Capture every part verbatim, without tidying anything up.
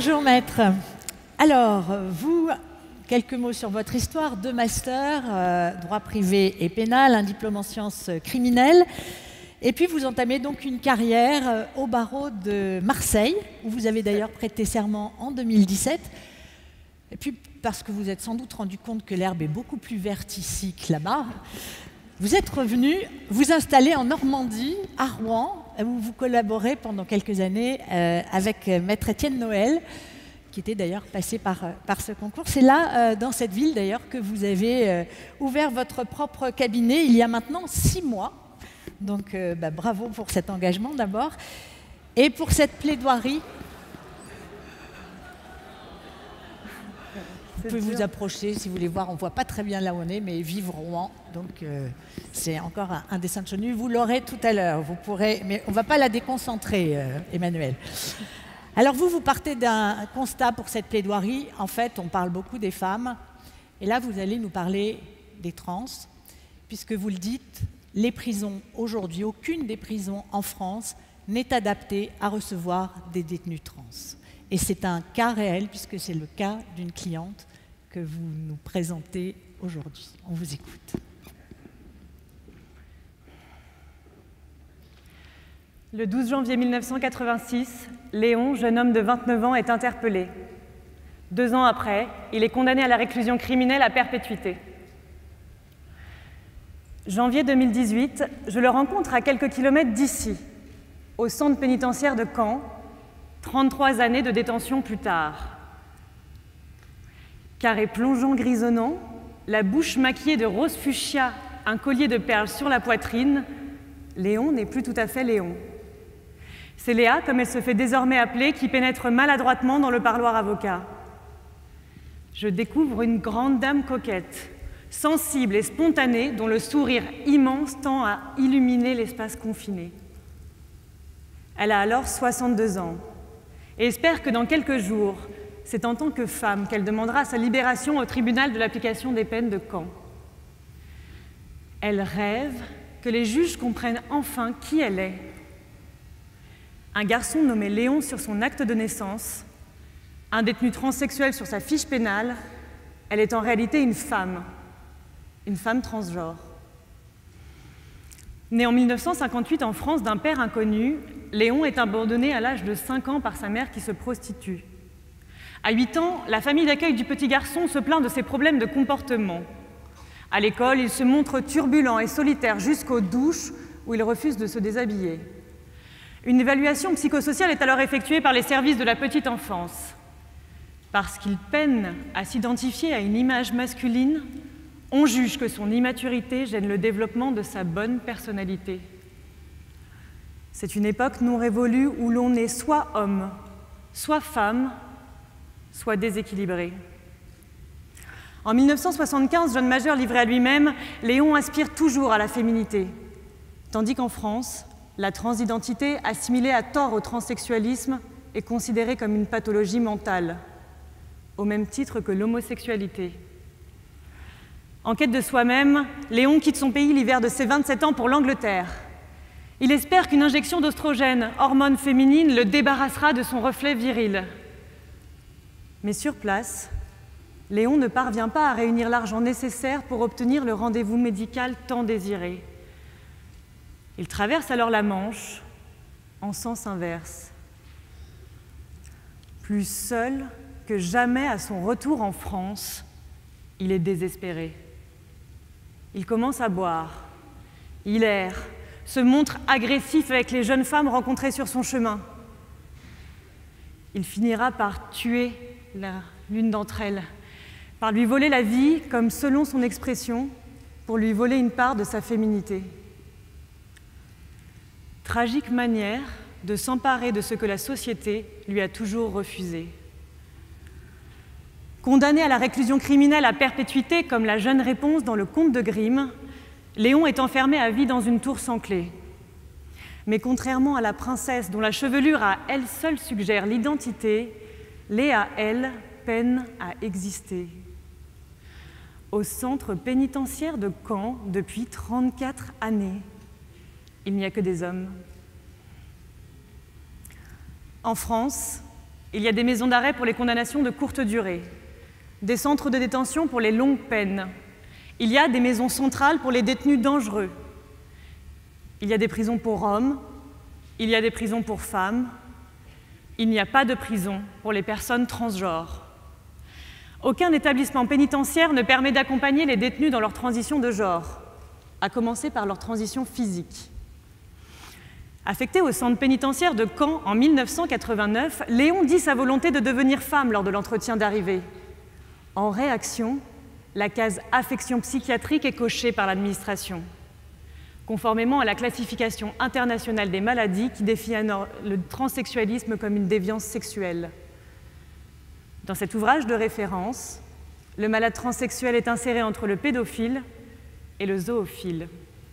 Bonjour maître. Alors, vous, quelques mots sur votre histoire. Deux masters, euh, droit privé et pénal, un diplôme en sciences criminelles. Et puis vous entamez donc une carrière euh, au barreau de Marseille, où vous avez d'ailleurs prêté serment en deux mille dix-sept. Et puis, parce que vous êtes sans doute rendu compte que l'herbe est beaucoup plus verte ici que là-bas, vous êtes revenu vous installer en Normandie, à Rouen, où vous collaborez pendant quelques années euh, avec maître Étienne Noël, qui était d'ailleurs passé par, par ce concours. C'est là, euh, dans cette ville d'ailleurs, que vous avez euh, ouvert votre propre cabinet il y a maintenant six mois. Donc euh, bah, bravo pour cet engagement d'abord. Et pour cette plaidoirie. Vous pouvez vous approcher si vous voulez voir. On ne voit pas très bien là où on est, mais vive Rouen. Donc euh, c'est encore un, un dessin de Chenu. Vous l'aurez tout à l'heure. Vous pourrez, mais on ne va pas la déconcentrer, euh, Emmanuel. Alors vous, vous partez d'un constat pour cette plaidoirie. En fait, on parle beaucoup des femmes. Et là, vous allez nous parler des trans, puisque vous le dites, les prisons aujourd'hui, aucune des prisons en France n'est adaptée à recevoir des détenus trans. Et c'est un cas réel, puisque c'est le cas d'une cliente que vous nous présentez aujourd'hui. On vous écoute. Le douze janvier mille neuf cent quatre-vingt-six, Léon, jeune homme de vingt-neuf ans, est interpellé. Deux ans après, il est condamné à la réclusion criminelle à perpétuité. Janvier deux mille dix-huit, je le rencontre à quelques kilomètres d'ici, au centre pénitentiaire de Caen, trente-trois années de détention plus tard. Carré plongeant grisonnant, la bouche maquillée de rose fuchsia, un collier de perles sur la poitrine, Léon n'est plus tout à fait Léon. C'est Léa, comme elle se fait désormais appeler, qui pénètre maladroitement dans le parloir avocat. Je découvre une grande dame coquette, sensible et spontanée, dont le sourire immense tend à illuminer l'espace confiné. Elle a alors soixante-deux ans et espère que dans quelques jours, c'est en tant que femme qu'elle demandera sa libération au tribunal de l'application des peines de Caen. Elle rêve que les juges comprennent enfin qui elle est. Un garçon nommé Léon sur son acte de naissance, un détenu transsexuel sur sa fiche pénale, elle est en réalité une femme, une femme transgenre. Né en mille neuf cent cinquante-huit en France d'un père inconnu, Léon est abandonné à l'âge de cinq ans par sa mère qui se prostitue. À huit ans, la famille d'accueil du petit garçon se plaint de ses problèmes de comportement. À l'école, il se montre turbulent et solitaire jusqu'aux douches où il refuse de se déshabiller. Une évaluation psychosociale est alors effectuée par les services de la petite enfance. Parce qu'il peine à s'identifier à une image masculine, on juge que son immaturité gêne le développement de sa bonne personnalité. C'est une époque non révolue où l'on est soit homme, soit femme, soit déséquilibré. En mille neuf cent soixante-quinze, jeune majeur livré à lui-même, Léon aspire toujours à la féminité, tandis qu'en France, la transidentité, assimilée à tort au transsexualisme, est considérée comme une pathologie mentale, au même titre que l'homosexualité. En quête de soi-même, Léon quitte son pays l'hiver de ses vingt-sept ans pour l'Angleterre. Il espère qu'une injection d'oestrogène, hormone féminine, le débarrassera de son reflet viril. Mais sur place, Léon ne parvient pas à réunir l'argent nécessaire pour obtenir le rendez-vous médical tant désiré. Il traverse alors la Manche en sens inverse. Plus seul que jamais à son retour en France, il est désespéré. Il commence à boire, il erre, se montre agressif avec les jeunes femmes rencontrées sur son chemin. Il finira par tuer l'une d'entre elles, par lui voler la vie, comme selon son expression, pour lui voler une part de sa féminité. Tragique manière de s'emparer de ce que la société lui a toujours refusé. Condamné à la réclusion criminelle à perpétuité, comme la jeune réponse dans le conte de Grimm, Léon est enfermé à vie dans une tour sans clé. Mais contrairement à la princesse dont la chevelure à elle seule suggère l'identité, Léa, elle, peine à exister. Au centre pénitentiaire de Caen, depuis trente-quatre années, il n'y a que des hommes. En France, Il y a des maisons d'arrêt pour les condamnations de courte durée, des centres de détention pour les longues peines. Il y a des maisons centrales pour les détenus dangereux. Il y a des prisons pour hommes, il y a des prisons pour femmes. Il n'y a pas de prison pour les personnes transgenres. Aucun établissement pénitentiaire ne permet d'accompagner les détenus dans leur transition de genre, à commencer par leur transition physique. Affecté au centre pénitentiaire de Caen en mille neuf cent quatre-vingt-neuf, Léon dit sa volonté de devenir femme lors de l'entretien d'arrivée. En réaction, la case affection psychiatrique est cochée par l'administration, conformément à la classification internationale des maladies qui définit le transsexualisme comme une déviance sexuelle. Dans cet ouvrage de référence, le malade transsexuel est inséré entre le pédophile et le zoophile.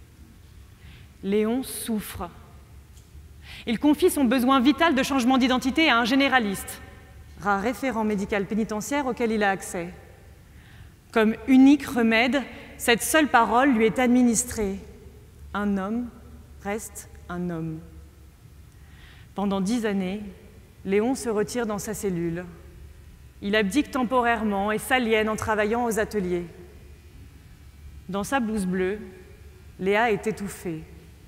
Léon souffre. Il confie son besoin vital de changement d'identité à un généraliste, rare référent médical pénitentiaire auquel il a accès. Comme unique remède, cette seule parole lui est administrée. Un homme reste un homme. Pendant dix années, Léon se retire dans sa cellule. Il abdique temporairement et s'aliène en travaillant aux ateliers. Dans sa blouse bleue, Léa est étouffée.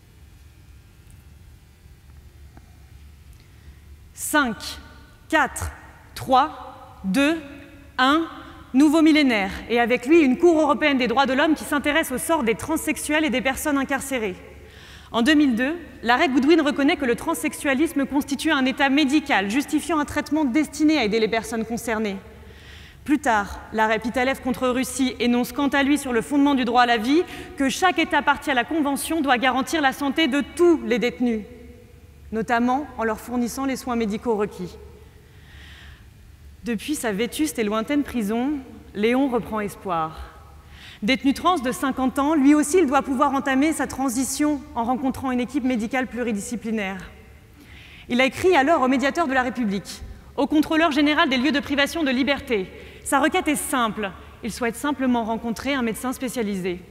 cinq, quatre, trois, deux, un, nouveau millénaire, et avec lui une Cour européenne des droits de l'homme qui s'intéresse au sort des transsexuels et des personnes incarcérées. En deux mille deux, l'arrêt Goodwin reconnaît que le transsexualisme constitue un état médical justifiant un traitement destiné à aider les personnes concernées. Plus tard, l'arrêt Pitalev contre Russie énonce quant à lui sur le fondement du droit à la vie que chaque État partie à la Convention doit garantir la santé de tous les détenus, notamment en leur fournissant les soins médicaux requis. Depuis sa vétuste et lointaine prison, Léon reprend espoir. Détenu trans de cinquante ans, lui aussi il doit pouvoir entamer sa transition en rencontrant une équipe médicale pluridisciplinaire. Il a écrit alors au médiateur de la République, au contrôleur général des lieux de privation de liberté. Sa requête est simple, il souhaite simplement rencontrer un médecin spécialisé.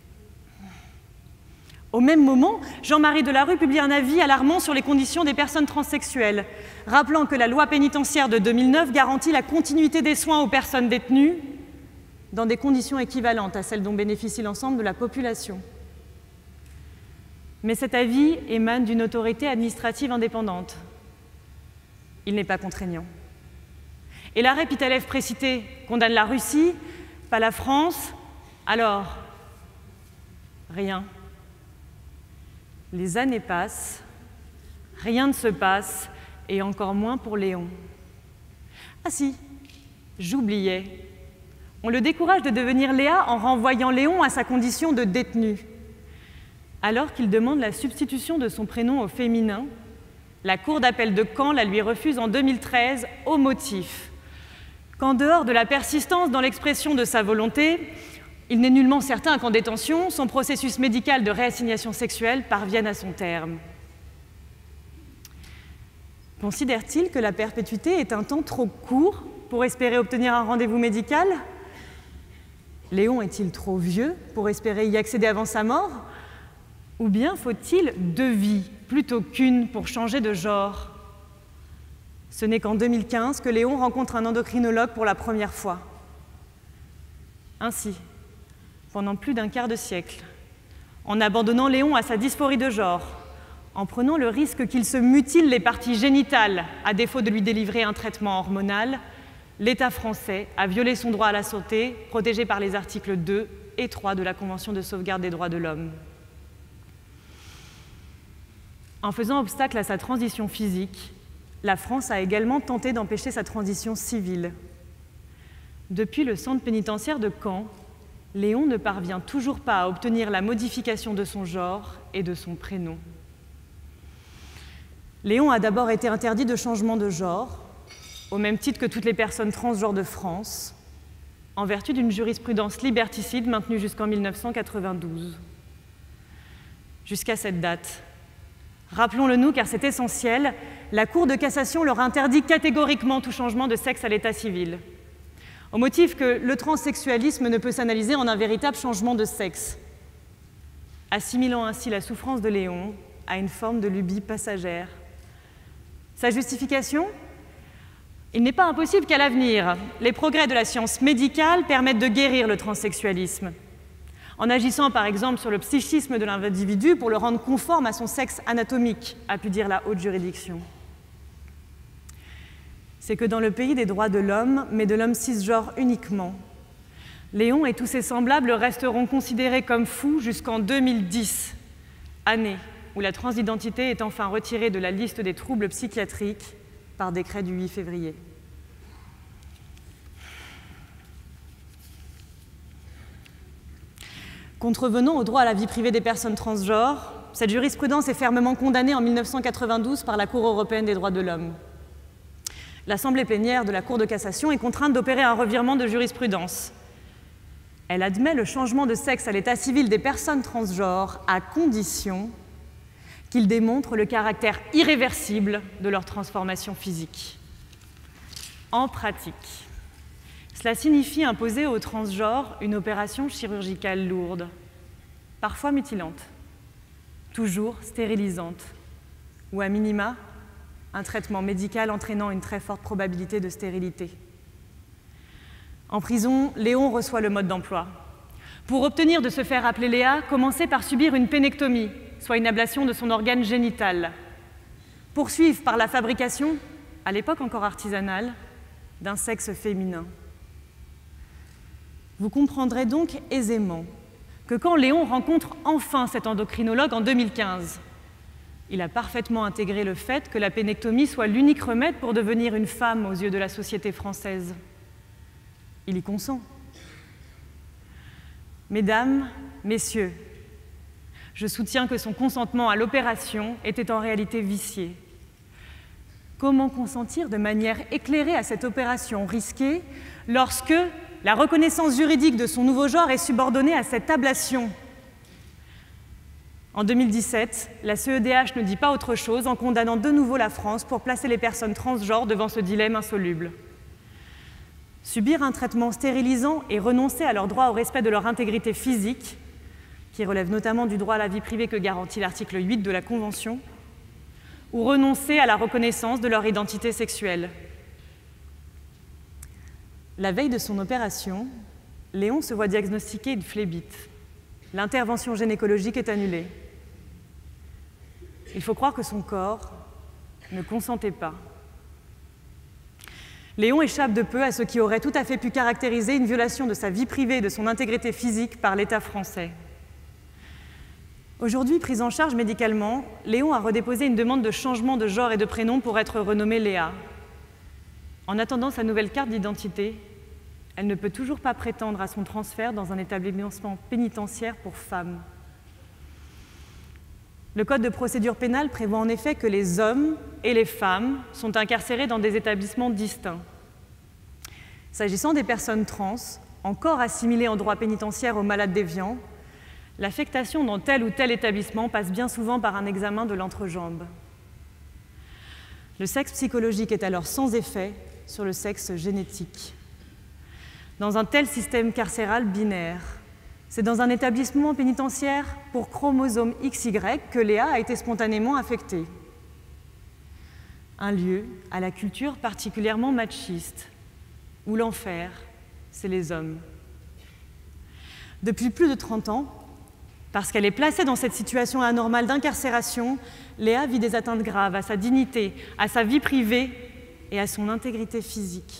Au même moment, Jean-Marie Delarue publie un avis alarmant sur les conditions des personnes transsexuelles, rappelant que la loi pénitentiaire de deux mille neuf garantit la continuité des soins aux personnes détenues dans des conditions équivalentes à celles dont bénéficie l'ensemble de la population. Mais cet avis émane d'une autorité administrative indépendante. Il n'est pas contraignant. Et l'arrêt Pitalev précité condamne la Russie, pas la France. Alors, rien. Les années passent, rien ne se passe, et encore moins pour Léon. Ah si, j'oubliais. On le décourage de devenir Léa en renvoyant Léon à sa condition de détenu. Alors qu'il demande la substitution de son prénom au féminin, la Cour d'appel de Caen la lui refuse en deux mille treize au motif qu'en dehors de la persistance dans l'expression de sa volonté, il n'est nullement certain qu'en détention, son processus médical de réassignation sexuelle parvienne à son terme. Considère-t-il que la perpétuité est un temps trop court pour espérer obtenir un rendez-vous médical? Léon est-il trop vieux pour espérer y accéder avant sa mort? Ou bien faut-il deux vies plutôt qu'une pour changer de genre? Ce n'est qu'en deux mille quinze que Léon rencontre un endocrinologue pour la première fois. Ainsi, pendant plus d'un quart de siècle, en abandonnant Léon à sa dysphorie de genre, en prenant le risque qu'il se mutile les parties génitales à défaut de lui délivrer un traitement hormonal, l'État français a violé son droit à la santé, protégé par les articles deux et trois de la Convention de sauvegarde des droits de l'homme. En faisant obstacle à sa transition physique, la France a également tenté d'empêcher sa transition civile. Depuis le centre pénitentiaire de Caen, Léon ne parvient toujours pas à obtenir la modification de son genre et de son prénom. Léon a d'abord été interdit de changement de genre, au même titre que toutes les personnes transgenres de France, en vertu d'une jurisprudence liberticide maintenue jusqu'en mille neuf cent quatre-vingt-douze. Jusqu'à cette date, rappelons-le nous car c'est essentiel, la Cour de cassation leur interdit catégoriquement tout changement de sexe à l'état civil, au motif que le transsexualisme ne peut s'analyser en un véritable changement de sexe, assimilant ainsi la souffrance de Léon à une forme de lubie passagère. Sa justification? Il n'est pas impossible qu'à l'avenir, les progrès de la science médicale permettent de guérir le transsexualisme, en agissant par exemple sur le psychisme de l'individu pour le rendre conforme à son sexe anatomique, a pu dire la haute juridiction. C'est que dans le pays des droits de l'homme, mais de l'homme cisgenre uniquement, Léon et tous ses semblables resteront considérés comme fous jusqu'en deux mille dix, année où la transidentité est enfin retirée de la liste des troubles psychiatriques par décret du huit février. Contrevenant au droit à la vie privée des personnes transgenres, cette jurisprudence est fermement condamnée en mille neuf cent quatre-vingt-douze par la Cour européenne des droits de l'homme. L'Assemblée plénière de la Cour de cassation est contrainte d'opérer un revirement de jurisprudence. Elle admet le changement de sexe à l'état civil des personnes transgenres à condition qu'ils démontrent le caractère irréversible de leur transformation physique. En pratique, cela signifie imposer aux transgenres une opération chirurgicale lourde, parfois mutilante, toujours stérilisante, ou à minima, un traitement médical entraînant une très forte probabilité de stérilité. En prison, Léon reçoit le mode d'emploi. Pour obtenir de se faire appeler Léa, commencez par subir une pénectomie, soit une ablation de son organe génital. Poursuivre par la fabrication, à l'époque encore artisanale, d'un sexe féminin. Vous comprendrez donc aisément que quand Léon rencontre enfin cet endocrinologue en deux mille quinze, il a parfaitement intégré le fait que la pénectomie soit l'unique remède pour devenir une femme aux yeux de la société française. Il y consent. Mesdames, messieurs, je soutiens que son consentement à l'opération était en réalité vicié. Comment consentir de manière éclairée à cette opération risquée lorsque la reconnaissance juridique de son nouveau genre est subordonnée à cette ablation ? En deux mille dix-sept, la C E D H ne dit pas autre chose en condamnant de nouveau la France pour placer les personnes transgenres devant ce dilemme insoluble. Subir un traitement stérilisant et renoncer à leur droit au respect de leur intégrité physique, qui relève notamment du droit à la vie privée que garantit l'article huit de la Convention, ou renoncer à la reconnaissance de leur identité sexuelle. La veille de son opération, Léon se voit diagnostiquer une phlébite. L'intervention gynécologique est annulée. Il faut croire que son corps ne consentait pas. Léon échappe de peu à ce qui aurait tout à fait pu caractériser une violation de sa vie privée et de son intégrité physique par l'État français. Aujourd'hui, prise en charge médicalement, Léon a redéposé une demande de changement de genre et de prénom pour être renommée Léa. En attendant sa nouvelle carte d'identité, elle ne peut toujours pas prétendre à son transfert dans un établissement pénitentiaire pour femmes. Le Code de procédure pénale prévoit en effet que les hommes et les femmes sont incarcérés dans des établissements distincts. S'agissant des personnes trans, encore assimilées en droit pénitentiaire aux malades déviants, l'affectation dans tel ou tel établissement passe bien souvent par un examen de l'entrejambe. Le sexe psychologique est alors sans effet sur le sexe génétique. Dans un tel système carcéral binaire, c'est dans un établissement pénitentiaire pour chromosome X Y que Léa a été spontanément affectée. Un lieu à la culture particulièrement machiste, où l'enfer, c'est les hommes. Depuis plus de trente ans, parce qu'elle est placée dans cette situation anormale d'incarcération, Léa vit des atteintes graves à sa dignité, à sa vie privée et à son intégrité physique.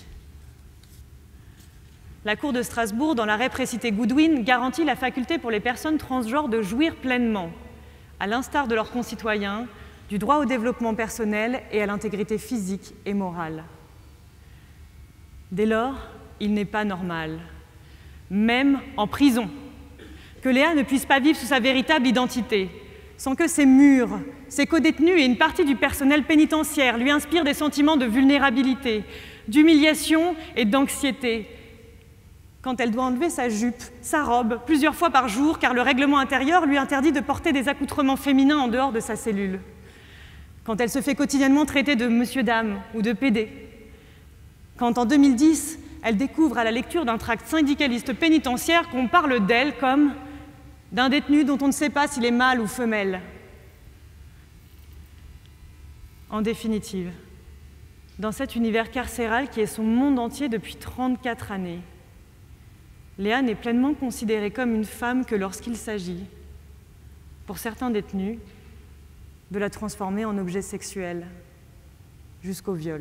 La Cour de Strasbourg, dans l'arrêt précité Goodwin, garantit la faculté pour les personnes transgenres de jouir pleinement, à l'instar de leurs concitoyens, du droit au développement personnel et à l'intégrité physique et morale. Dès lors, il n'est pas normal, même en prison, que Léa ne puisse pas vivre sous sa véritable identité, sans que ses murs, ses codétenus et une partie du personnel pénitentiaire lui inspirent des sentiments de vulnérabilité, d'humiliation et d'anxiété, quand elle doit enlever sa jupe, sa robe, plusieurs fois par jour, car le règlement intérieur lui interdit de porter des accoutrements féminins en dehors de sa cellule. Quand elle se fait quotidiennement traiter de monsieur-dame ou de pédé. Quand, en deux mille dix, elle découvre à la lecture d'un tract syndicaliste pénitentiaire qu'on parle d'elle comme d'un détenu dont on ne sait pas s'il est mâle ou femelle. En définitive, dans cet univers carcéral qui est son monde entier depuis trente-quatre années. Léa n'est pleinement considérée comme une femme que lorsqu'il s'agit, pour certains détenus, de la transformer en objet sexuel, jusqu'au viol.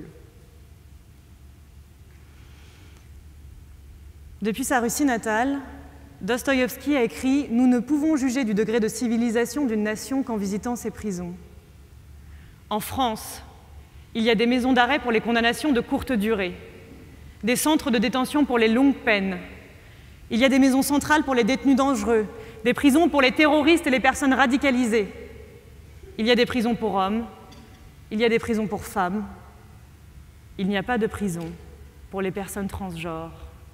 Depuis sa Russie natale, Dostoïevski a écrit « Nous ne pouvons juger du degré de civilisation d'une nation qu'en visitant ses prisons. » En France, il y a des maisons d'arrêt pour les condamnations de courte durée, des centres de détention pour les longues peines. Il y a des maisons centrales pour les détenus dangereux, des prisons pour les terroristes et les personnes radicalisées. Il y a des prisons pour hommes, il y a des prisons pour femmes. Il n'y a pas de prison pour les personnes transgenres.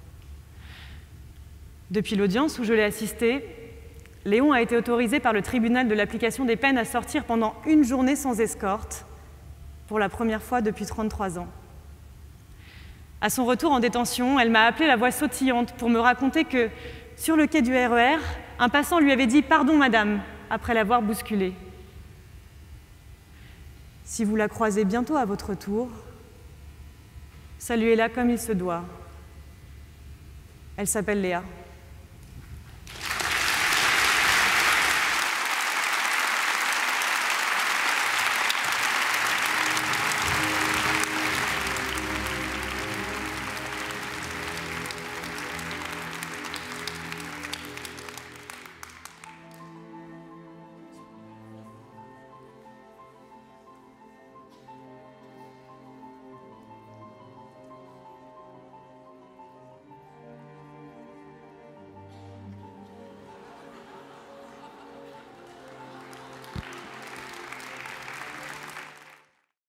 Depuis l'audience où je l'ai assisté, Léon a été autorisé par le tribunal de l'application des peines à sortir pendant une journée sans escorte, pour la première fois depuis trente-trois ans. À son retour en détention, elle m'a appelé la voix sautillante pour me raconter que, sur le quai du R E R, un passant lui avait dit « Pardon, madame », après l'avoir bousculée. Si vous la croisez bientôt à votre tour, saluez-la comme il se doit. Elle s'appelle Léa.